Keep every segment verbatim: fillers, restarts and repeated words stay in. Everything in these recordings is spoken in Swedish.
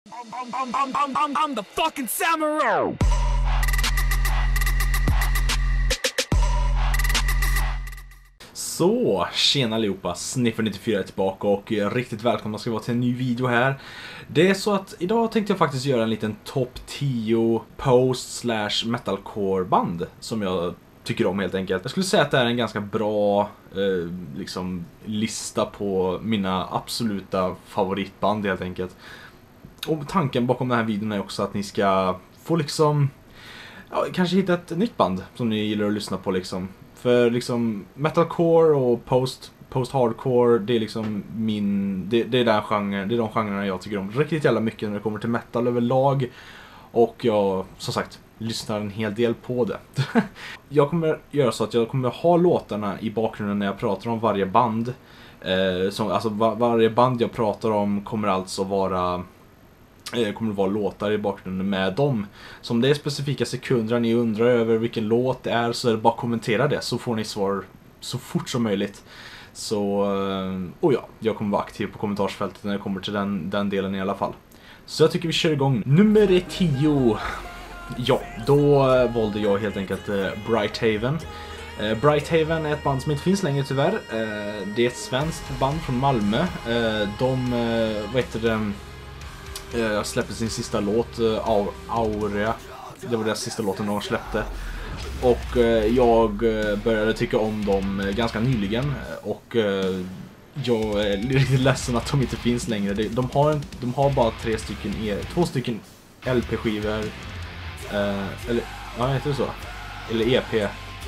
I'm, I'm, I'm, I'm, I'm, I'm the fucking samurai! Så, tjena allihopa, Sniffer nittiofyra är tillbaka och riktigt välkomna ska vara till en ny video här. Det är så att idag tänkte jag faktiskt göra en liten topp tio post slash metalcore band som jag tycker om helt enkelt. Jag skulle säga att det är en ganska bra eh, liksom lista på mina absoluta favoritband helt enkelt. Och tanken bakom den här videon är också att ni ska få liksom ja, kanske hitta ett nytt band som ni gillar att lyssna på liksom. För liksom metalcore och post post hardcore, det är liksom min det, det är den genren, det är de genrerna jag tycker om riktigt jävla mycket när det kommer till metal överlag. Och jag som sagt lyssnar en hel del på det. Jag kommer göra så att jag kommer ha låtarna i bakgrunden när jag pratar om varje band. Eh, som, alltså var, varje band jag pratar om kommer alltså vara kommer det vara låtar i bakgrunden med dem. Så om det är specifika sekunder ni undrar över vilken låt det är så är det bara att kommentera det så får ni svar så fort som möjligt. Så, och ja, jag kommer vara aktiv på kommentarsfältet när det kommer till den, den delen i alla fall. Så jag tycker vi kör igång. Nummer tio. Ja, då valde jag helt enkelt uh, Brighthaven. Uh, Brighthaven är ett band som inte finns längre tyvärr. Uh, det är ett svenskt band från Malmö. Uh, de, uh, vad heter det? Jag släppte sin sista låt, Aurea. Det var deras sista låten de släppte. Och jag började tycka om dem ganska nyligen. Och jag är riktigt ledsen att de inte finns längre. De har, de har bara tre stycken, två stycken L P-skivor. Eller, ja, heter det så? Eller E P.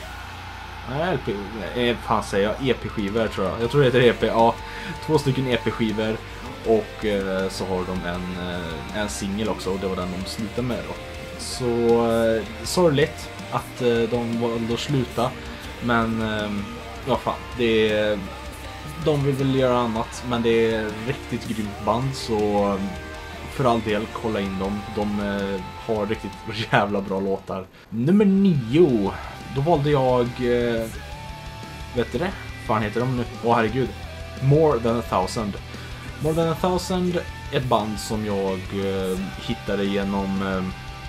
Nej, L P, nej, fan säger jag, E P-skivor tror jag. Jag tror det heter E P, ja. Två stycken E P-skivor. Och eh, så har de en, eh, en singel också och det var den de slutade med då. Så eh, sorgligt att eh, de valde att sluta. Men eh, ja fan, det är, de vill väl göra annat. Men det är riktigt grymt band så för all del kolla in dem. De eh, har riktigt jävla bra låtar. Nummer nio. Då valde jag eh, vet du det? Fan heter de nu? Åh herregud. More than a thousand. More than a thousand, ett band som jag eh, hittade genom eh,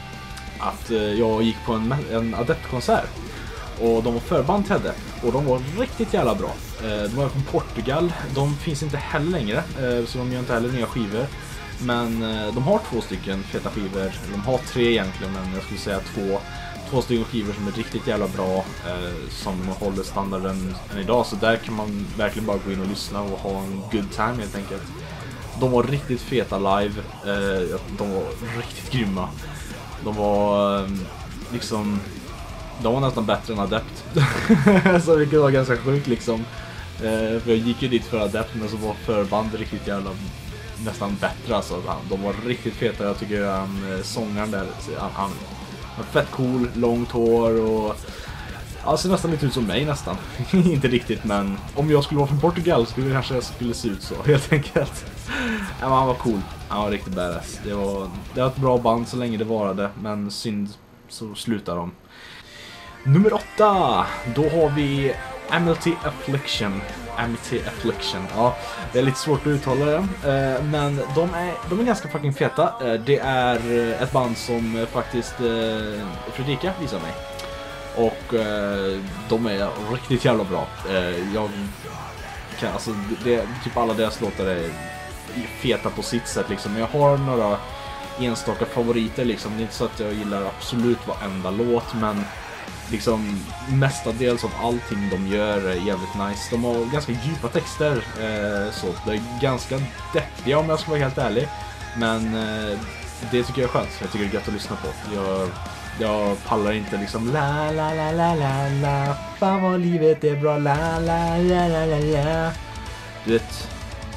att eh, jag gick på en, en Adept-konsert. Och de var förband till det. Och de var riktigt jävla bra. Eh, de var från Portugal. De finns inte heller längre. Eh, så de gör inte heller nya skivor. Men eh, de har två stycken feta skivor. De har tre egentligen, men jag skulle säga två. Två stycken skivor som är riktigt jävla bra. Eh, som håller standarden än idag. Så där kan man verkligen bara gå in och lyssna och ha en good time helt enkelt. De var riktigt feta live. Eh, de var riktigt grymma. De var eh, liksom... De var nästan bättre än Adept. Så det var ganska sjukt liksom. Eh, för jag gick ju dit för Adept, men så var förband riktigt jävla nästan bättre alltså. De var riktigt feta. Jag tycker han, sångaren där, han, han var fett cool, långt hår och alltså nästan lite ut som mig nästan. Inte riktigt, men om jag skulle vara från Portugal skulle det kanske jag skulle se ut så helt enkelt. Ja, han var cool. Han var riktigt badass. Det var, det var ett bra band så länge det varade, men synd så slutar de. Nummer åtta. Då har vi Amity Affliction. Amity Affliction. Ja, det är lite svårt att uttala det. Men de är, de är ganska fucking feta. Det är ett band som faktiskt Fredrika visar mig. Och de är riktigt jävla bra. Jag kan, alltså, det, typ alla deras låtar är feta på sitt sätt liksom. Jag har några enstaka favoriter liksom. Det är inte så att jag gillar absolut varenda låt, men liksom mestadels av allting de gör är jävligt nice. De har ganska djupa texter, eh, så det är ganska deppiga om jag ska vara helt ärlig. Men eh, det tycker jag är skönt. Jag tycker det är gött att lyssna på. Jag, jag pallar inte liksom la la la la la la, fan vad livet är bra, la la la la la la. Du vet,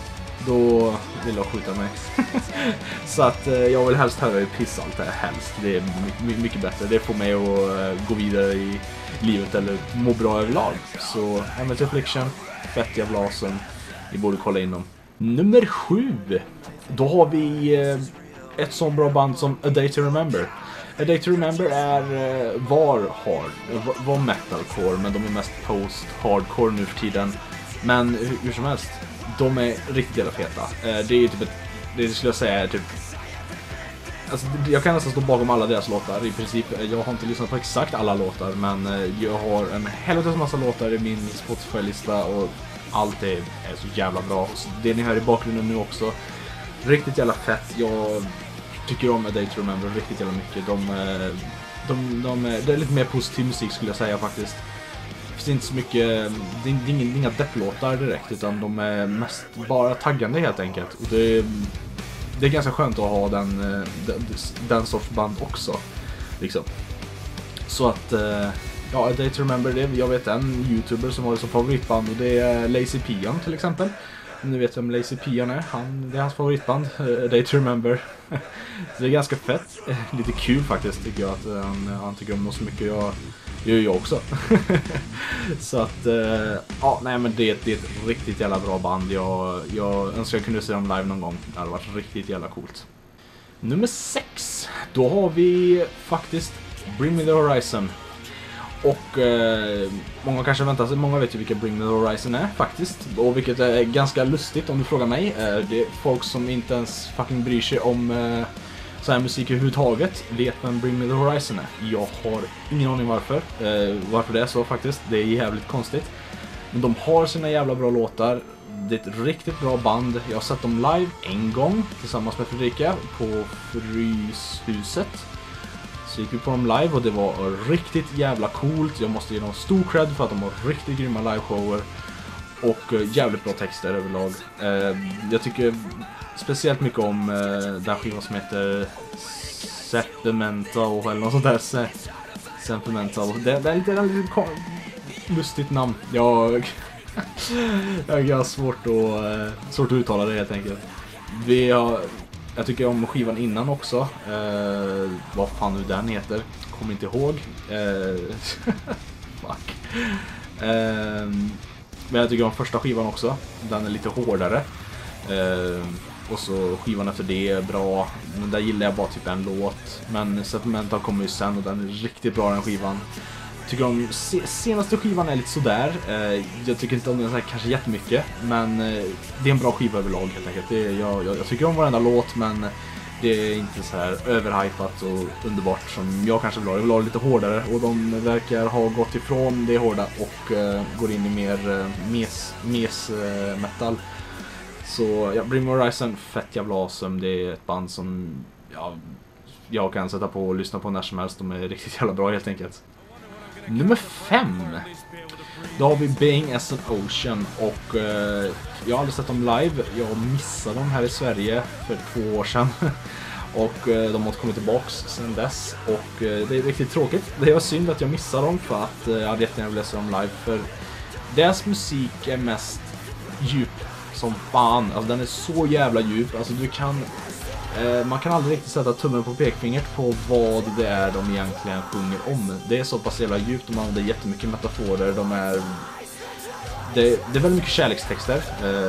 då vill jag skjuta mig. Så att eh, jag vill helst höra i piss allt det här, helst. Det är mycket, mycket bättre. Det får mig att eh, gå vidare i livet eller må bra överlag. Så Amity Affliction, fett jävla awesome. Ni borde kolla in dem. Nummer sju. Då har vi eh, ett sån bra band som A Day to Remember. A Day to Remember är eh, var hard, var metalcore, men de är mest post-hardcore nu för tiden. Men hur, hur som helst, de är riktigt jävla feta. Eh, det är typ ett, det skulle jag säga är typ alltså, jag kan nästan stå bakom alla deras låtar i princip. Jag har inte lyssnat på exakt alla låtar, men jag har en helvetes massa låtar i min Spotify-lista och allt är, är så jävla bra. Så det ni hör i bakgrunden nu också, riktigt jävla fett. Jag tycker om A Day to Remember riktigt jävla mycket. De, de, de, det är lite mer positiv musik skulle jag säga faktiskt. Det finns inte så mycket, det är, det är inga depplåtar direkt, utan de är mest bara taggande helt enkelt. Och det, det är ganska skönt att ha den, den, den sorts band också. Liksom. Så att, ja, A Day to Remember, det, jag vet en YouTuber som har det som favoritband, och det är Lazy Pion till exempel. Ni vet vem Lazy Pion är, han, det är hans favoritband, A Day to Remember. Så det är ganska fett, lite kul faktiskt tycker jag att han, han tycker om något så mycket. Jag gör jag också. Så att, ja, nej men det, det är ett riktigt jävla bra band. Jag, jag önskar jag kunde se dem live någon gång, det hade varit riktigt jävla coolt. Nummer sex, då har vi faktiskt Bring Me The Horizon. Och eh, många kanske väntar sig, många vet ju vilka Bring Me The Horizon är faktiskt. Och vilket är ganska lustigt om du frågar mig. Eh, det är folk som inte ens fucking bryr sig om eh, så här musik överhuvudtaget vet vem Bring Me The Horizon är. Jag har ingen aning varför. Eh, varför det är så faktiskt. Det är jävligt konstigt. Men de har sina jävla bra låtar. Det är ett riktigt bra band. Jag har sett dem live en gång tillsammans med Fredrika på Fryshuset. Så gick vi på dem live och det var riktigt jävla coolt. Jag måste ge dem stor cred för att de har riktigt grymma liveshower. Och jävligt bra texter överlag. Jag tycker speciellt mycket om den skivan som heter Sentimental eller något sånt där. Sentimental. Det, det är lite, det är lite lustigt namn. Jag, jag har svårt att, svårt att uttala det helt enkelt. Vi har... Jag tycker om skivan innan också. Eh, vad fan nu den heter. Kommer inte ihåg. Eh, fuck. Eh, men jag tycker om första skivan också. Den är lite hårdare. Eh, och så skivan efter det är bra. Men där gillar jag bara typ en låt. Men Sentimental kommer ju sen och den är riktigt bra den skivan. Tycker om se senaste skivan är lite sådär. Eh, jag tycker inte om den så här kanske jättemycket, men eh, det är en bra skiva överlag helt enkelt. Det är, jag, jag, jag tycker om varenda låt, men det är inte så här överhypat och underbart som jag kanske vill ha. Jag vill ha lite hårdare, och de verkar ha gått ifrån det hårda och eh, går in i mer eh, mes, mes eh, metal. Så ja, Bring Me Horizon, fett jävla awesome. Det är ett band som ja, jag kan sätta på och lyssna på när som helst. De är riktigt jävla bra helt enkelt. Nummer fem. Då har vi Being as an Ocean. Och eh, jag har aldrig sett dem live. Jag missade dem här i Sverige för två år sedan. Och eh, de har kommit tillbaks sedan dess. Och eh, det är riktigt tråkigt. Det var synd att jag missade dem, för att eh, jag hade jättegärna velat se dem live. För deras musik är mest djup som fan. Alltså den är så jävla djup. Alltså du kan... Man kan aldrig riktigt sätta tummen på pekfingret på vad det är de egentligen sjunger om. Det är så pass jävla djupt, de använder jättemycket metaforer. De är... Det, det är väldigt mycket kärlekstexter.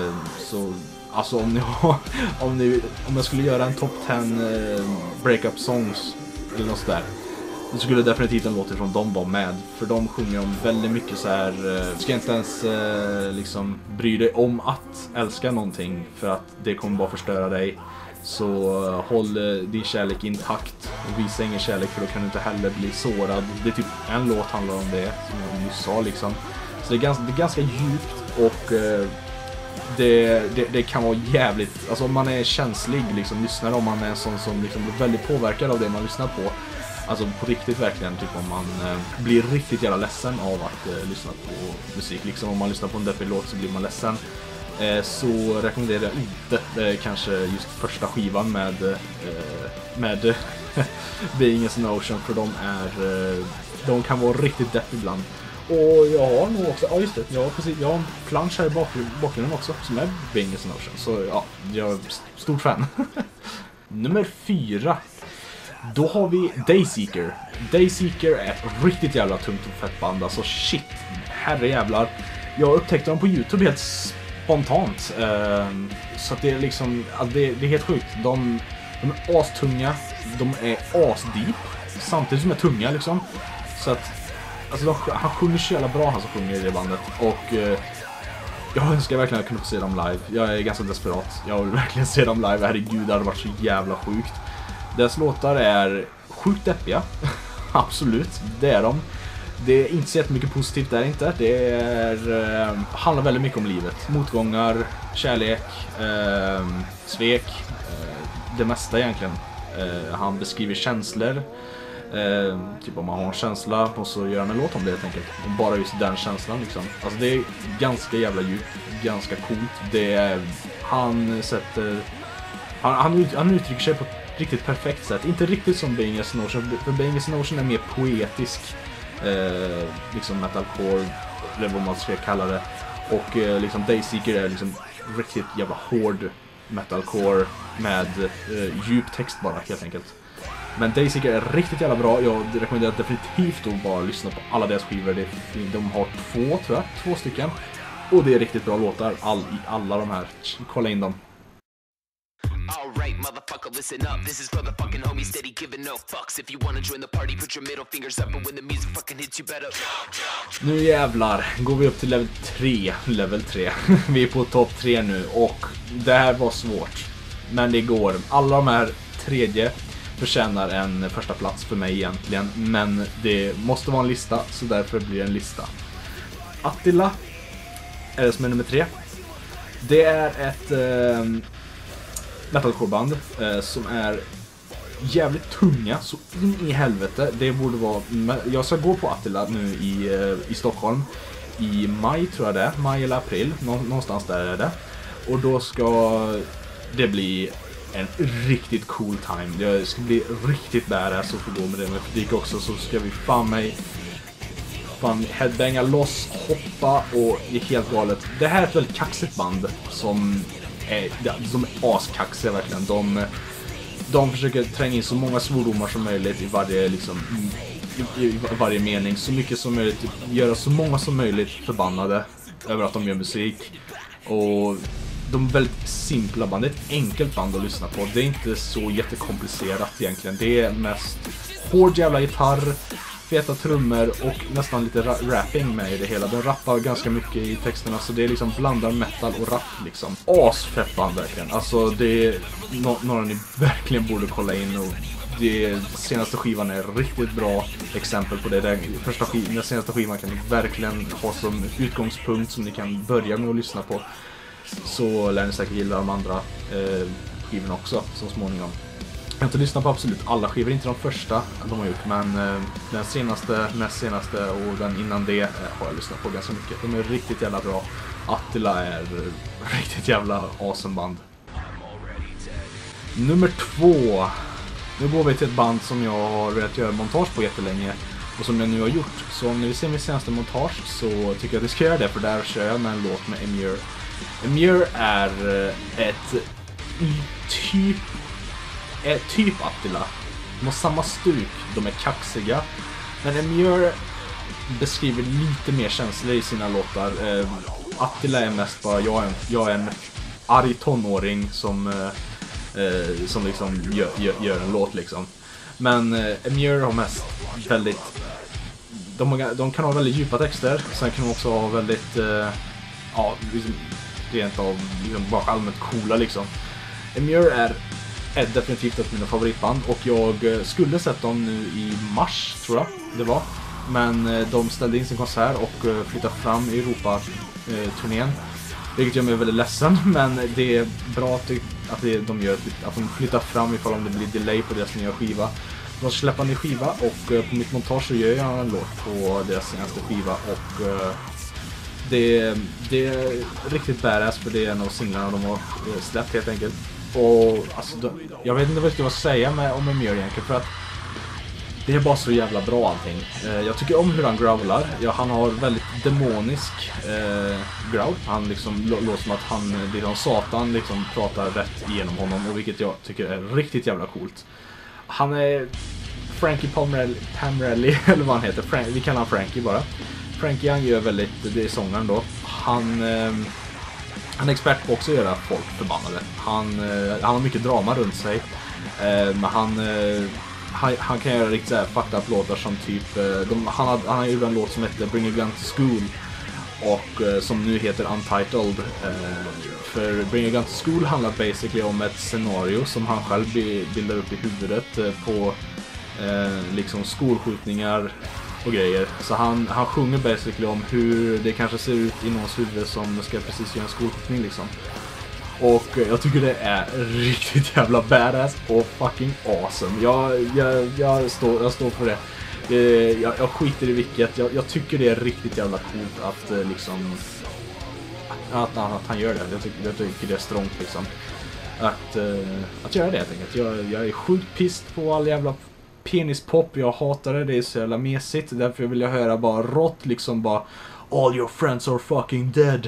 Så alltså om ni har... Om, ni, om jag skulle göra en top tio breakup songs eller något sådär, då skulle definitivt en låt ifrån dem vara med. För de sjunger om väldigt mycket så här. Du ska inte ens liksom bry dig om att älska någonting, för att det kommer bara förstöra dig. Så håll din kärlek intakt och visa ingen kärlek, för då kan du inte heller bli sårad. Det är typ en låt handlar om det, som jag nyss sa liksom. Så det är ganska, det är ganska djupt, och eh, det, det, det kan vara jävligt, alltså om man är känslig liksom, lyssnar, om man är en sån som liksom blir väldigt påverkad av det man lyssnar på. Alltså på riktigt verkligen, typ om man eh, blir riktigt jävla ledsen av att eh, lyssna på musik. Liksom om man lyssnar på en deppig låt så blir man ledsen. Så rekommenderar jag inte eh, kanske just första skivan med eh, med Being as an Ocean, för de är eh, de kan vara riktigt depp ibland. Och jag har nog också, ja just det, jag har, precis, jag har en plansch här i bakgrunden också som är Being as an Ocean, så ja, jag är stort fan. Nummer fyra. Då har vi Dayseeker. Dayseeker är ett riktigt jävla tungt och fett band, alltså shit, herre jävlar. Jag upptäckte dem på YouTube helt spontant. Uh, så att det är liksom, alltså det, det är helt sjukt. De, de är astunga, de är asdeep, samtidigt som de är tunga liksom. Så att, alltså de, han sjunger så jävla bra, han som sjunger i det bandet. Och uh, jag önskar verkligen att jag kunde få se dem live. Jag är ganska desperat. Jag vill verkligen se dem live. Herregud, det hade varit så jävla sjukt. Deras låtar är sjukt deppiga. Absolut, det är de. Det är inte så jättemycket positivt där inte. Det är, eh, handlar väldigt mycket om livet. Motgångar, kärlek, eh, svek, eh, det mesta egentligen. Eh, han beskriver känslor. Eh, typ om man har en känsla och så gör han en låt om det helt enkelt. Och bara just den känslan liksom. Alltså det är ganska jävla djupt, ganska coolt. Det är, han sätter... Han, han, ut, han uttrycker sig på ett riktigt perfekt sätt. Inte riktigt som Bangers Notion, för Bangers Notion är mer poetisk. Eh, liksom metalcore, eller vad man ska kalla det. Och eh, liksom Dayseeker är liksom riktigt jävla hård metalcore med eh, djup text bara helt enkelt. Men Dayseeker är riktigt jävla bra. Jag rekommenderar definitivt att bara lyssna på alla deras skivor. Det, de har två tror jag, två stycken. Och det är riktigt bra låtar all, i alla de här. Kolla in dem. Alright, motherfucker, listen up. This is for the fucking homies steady giving no fucks. If you wanna join the party, put your middle fingers up. And when the music fucking hits you better. Nu jävlar, går vi upp till level tre. Level tre. Vi är på topp tre nu. Och det här var svårt. Men det går. Alla de här tredje förtjänar en första plats för mig egentligen. Men det måste vara en lista, så därför blir det en lista. Attila är det som är nummer tre. Det är ett... Eh, metalcoreband eh, som är jävligt tunga så in i helvete. Det borde vara, jag ska gå på Attila nu i, eh, i Stockholm i maj tror jag det är, maj eller april, Nå någonstans där är det. Och då ska det bli en riktigt cool time. Det ska bli riktigt badass att få gå med det med publik också, så ska vi fan mig fan headbanga loss, hoppa och det är helt galet. Det här är ett väldigt kaxigt band som de är askaxiga verkligen. De, de försöker tränga in så många svordomar som möjligt i varje, liksom, i, i varje mening. Så mycket som möjligt. Göra så många som möjligt förbannade över att de gör musik. Och de är väldigt simpla band. Det är ett enkelt band att lyssna på. Det är inte så jättekomplicerat egentligen. Det är mest hård jävla gitarr, feta trummor och nästan lite ra rapping med i det hela. Den rappar ganska mycket i texterna, så det är liksom blandar metal och rap liksom. Asfett band verkligen. Alltså det är no några ni verkligen borde kolla in, och det senaste skivan är riktigt bra exempel på det. Den första skivan, den senaste skivan kan ni verkligen ha som utgångspunkt som ni kan börja med att lyssna på. Så lär ni säkert gilla de andra eh, skivorna också så småningom. Jag har inte lyssnat på absolut alla skivor, inte de första de har gjort, men eh, den senaste, näst senaste och den innan det eh, har jag lyssnat på ganska mycket. De är riktigt jävla bra. Attila är eh, riktigt jävla awesome band. Nummer två. Nu går vi till ett band som jag har velat göra montage på jättelänge och som jag nu har gjort. Så om ni vill se min senaste montage så tycker jag att vi ska göra det, för där kör jag med en låt med Emmure. Emmure är ett typ är typ Attila. De har samma stuk, de är kaxiga. Men Emmure beskriver lite mer känslor i sina låtar. Eh, Attila är mest bara, jag är en, jag är en arg tonåring som, eh, som liksom gör, gör, gör en låt liksom. Men eh, Emmure har mest väldigt... De, har, de kan ha väldigt djupa texter. Sen kan de också ha väldigt... Eh, ja, liksom, rent av liksom, bara allmänt coola liksom. Emmure är är definitivt ett av mina favoritband, och jag skulle sett dem nu i mars tror jag det var, men de ställde in sin konsert och flyttade fram i Europa-turnén, vilket gör mig väldigt ledsen, men det är bra att, att de gör att de flyttar fram ifall om det blir delay på deras nya skiva. De släpper en ny skiva, och på mitt montage så gör jag en låt på deras senaste skiva, och det, det är riktigt badass, för det är en av singlarna de har släppt helt enkelt. Och alltså, då, jag vet inte vad jag ska säga med, om Emmure egentligen, för att det är bara så jävla bra allting. Eh, jag tycker om hur han growlar. Ja, han har väldigt demonisk eh, growl. Han liksom låter som att han, det är som satan liksom pratar rätt igenom honom, och vilket jag tycker är riktigt jävla coolt. Han är Frankie Palmerelli, Palmerelli eller vad han heter. Frank, vi kallar han Frankie bara. Frankie, han gör väldigt, det är sångaren då. Han... Eh, Han är expert på också att göra folk förbannade. Han, eh, han har mycket drama runt sig. Eh, men han, eh, han, han kan göra riktigt så här fucked up låtar som typ... Eh, de, han, har, han har gjort en låt som heter Bring a Gun to School. och uh, som nu heter Untitled. Uh, för Bring a Gun to School handlar basically om ett scenario som han själv bildar upp i huvudet uh, på uh, liksom skolskjutningar och grejer. Så han, han sjunger basically om hur det kanske ser ut i någons huvud som ska precis göra en skolskjutning liksom. Och jag tycker det är riktigt jävla badass och fucking awesome. Jag, jag, jag, står, jag står för det. det jag, jag skiter i vilket. Jag, jag tycker det är riktigt jävla coolt att liksom att, att han gör det. Jag tycker, jag tycker det är strångt liksom. Att, att göra det helt enkelt. Jag, jag är sjukt pissed på all jävla penispop. Jag hatar det. Det är så jävla mesigt. Därför vill jag höra bara rått liksom bara all your friends are fucking dead.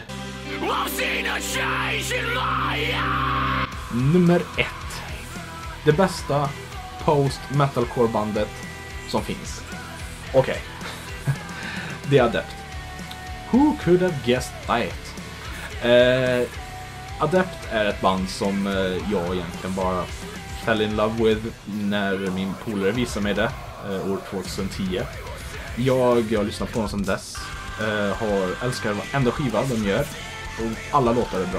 Nummer ett. Det bästa post-metalcore-bandet som finns. Okej. Okay. Det är Adept. Who could have guessed that? Eh, Adept är ett band som eh, jag egentligen bara fell in love with när min polare visade mig det eh, år tjugohundratio. Jag, jag har lyssnat på dem sedan dess. Eh, har älskar varenda skiva de gör. Och alla låtar är bra.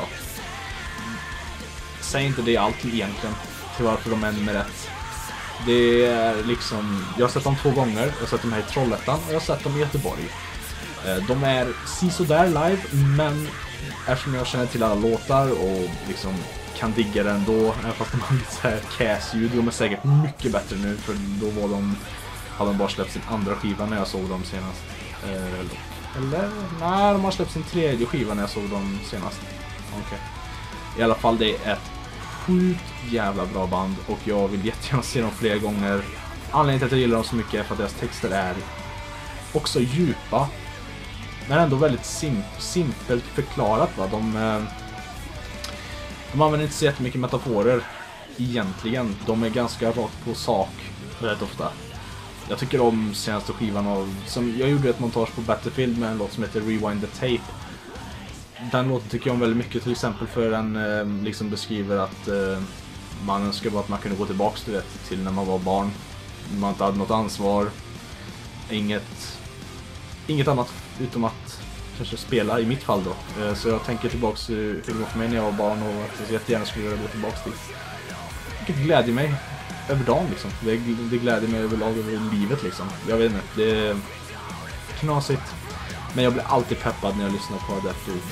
Säg inte det allt egentligen till varför de är nummer ett. Det är liksom, jag har sett dem två gånger. Jag har sett dem här i Trollhättan och jag har sett dem i Göteborg. De är sisådär live, men eftersom jag känner till alla låtar och liksom kan digga det ändå, även fast de har lite så här cash-ljud, de är säkert mycket bättre nu, för då var de, hade de bara släppt sin andra skiva när jag såg dem senast. Eller? Nej, de har släppt sin tredje skiva när jag såg dem senast. Okej. Okay. I alla fall, det är ett sjukt jävla bra band och jag vill jättegärna se dem fler gånger. Anledningen till att jag gillar dem så mycket är för att deras texter är också djupa, men ändå väldigt sim simpelt förklarat. Va? De, eh, de använder inte så jättemycket metaforer egentligen. De är ganska rakt på sak rätt ofta. Jag tycker om senaste skivan av, som jag gjorde ett montage på Battlefield med en låt som heter Rewind the Tape. Den låten tycker jag om väldigt mycket, till exempel för den eh, liksom beskriver att eh, man önskar bara att man kunde gå tillbaka till, det, till när man var barn. Man inte hade något ansvar. Inget, inget annat utom att kanske spela i mitt fall då. Eh, så jag tänker tillbaka till hur det var för mig när jag var barn och att jag jättegärna skulle vilja gå tillbaka till. Vilket glädjer mig över dagen liksom. Det, det glädjer mig överlag över livet liksom. Jag vet inte, det är knasigt. Men jag blir alltid peppad när jag lyssnar på Adept och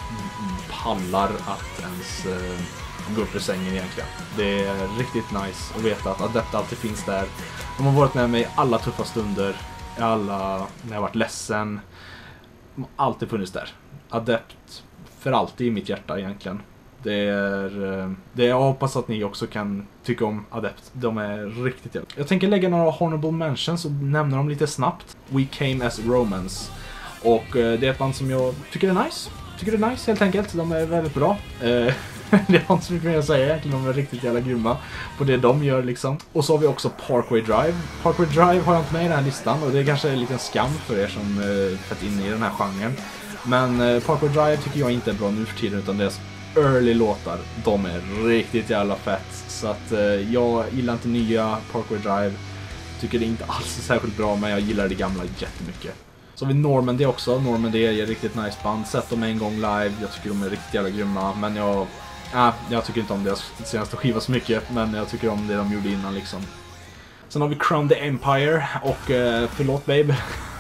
pallar att ens uh, gå upp ur sängen egentligen. Det är riktigt nice att veta att Adept alltid finns där. De har varit med mig i alla tuffa stunder, alla, när jag har varit ledsen. De har alltid funnits där. Adept för alltid i mitt hjärta egentligen. Det är, det jag hoppas att ni också kan tycka om Adept. De är riktigt jävla. Jag tänker lägga några honorable mentions och nämna dem lite snabbt. We Came as Romans. Och det är ett band som jag tycker är nice. Tycker det är nice helt enkelt. De är väldigt bra. Det har inte så mycket mer att säga egentligen. De är riktigt jävla grymma på det de gör liksom. Och så har vi också Parkway Drive. Parkway Drive har jag inte med i den här listan. Och det är kanske en liten skam för er som uh, fått in i den här genren. Men uh, Parkway Drive tycker jag inte är bra nu för tiden, utan deras early låtar, de är riktigt jävla fett. Så att uh, jag gillar inte nya Parkway Drive. Tycker det inte alls är särskilt bra, men jag gillar det gamla jättemycket. Så har vi Normandy också. Normandy är ett riktigt nice band. Sett dem en gång live. Jag tycker de är riktigt jävla grymma. Men jag, äh, jag tycker inte om deras senaste skiva så mycket. Men jag tycker om det de gjorde innan liksom. Sen har vi Crown the Empire. Och uh, förlåt babe.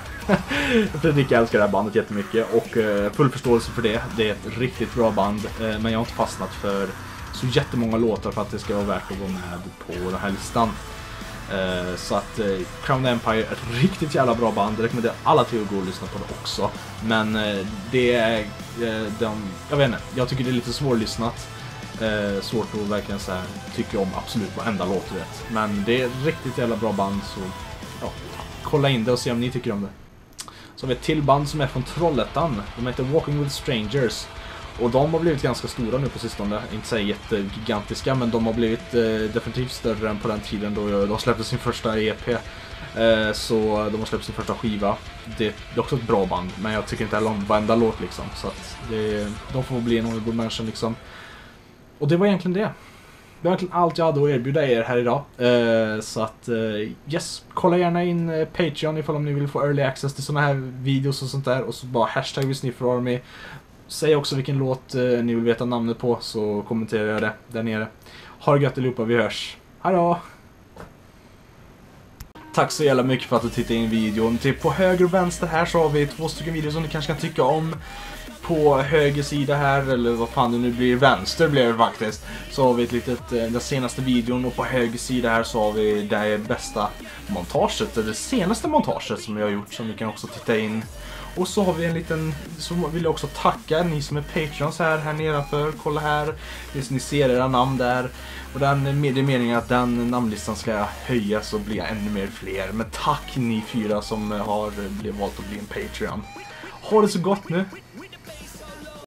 Fredrik älskar det här bandet jättemycket. Och uh, full förståelse för det. Det är ett riktigt bra band. Uh, men jag har inte fastnat för så jättemånga låtar för att det ska vara värt att vara med på den här listan. Uh, så att uh, Crown the Empire är ett riktigt jävla bra band. Jag rekommenderar alla till att gå och lyssna på det också. Men uh, det är uh, de, jag vet inte, jag tycker det är lite svårlyssnat. uh, Svårt att verkligen så här, tycka om absolut varenda låt rätt. Men det är ett riktigt jävla bra band. Så ja, kolla in det och se om ni tycker om det. Så har vi ett till band som är från Trollhättan. De heter Walking with Strangers. Och de har blivit ganska stora nu på sistone. Inte så jättegigantiska, men de har blivit eh, definitivt större än på den tiden då de släppte sin första E P. Eh, så de har släppt sin första skiva. Det, det är också ett bra band, men jag tycker inte heller om varenda låt liksom. Så att det, de får bli en honorable mention liksom. Och det var egentligen det. Det var verkligen allt jag hade att erbjuda er här idag. Uh, så att, uh, yes, kolla gärna in uh, Patreon ifall om ni vill få early access till såna här videos och sånt där. Och så bara hashtag vi Sniffer Army. Säg också vilken låt uh, ni vill veta namnet på, så kommenterar jag det där nere. Ha det gött allihopa, vi hörs. Hejdå! Tack så jävla mycket för att du tittade in videon. Till på höger och vänster här så har vi två stycken videos som ni kanske kan tycka om. På höger sida här, eller vad fan det nu blir, vänster blir det faktiskt, så har vi ett litet, den senaste videon, och på höger sida här så har vi det bästa montaget, det senaste montaget som jag har gjort, som ni kan också titta in. Och så har vi en liten, så vill jag också tacka ni som är Patreons här, här nedanför, kolla här, ni ser era namn där. Och den, det är meningen att den namnlistan ska höjas och bli ännu mer fler. Men tack ni fyra som har blivit valt att bli en Patreon. Ha det så gott nu.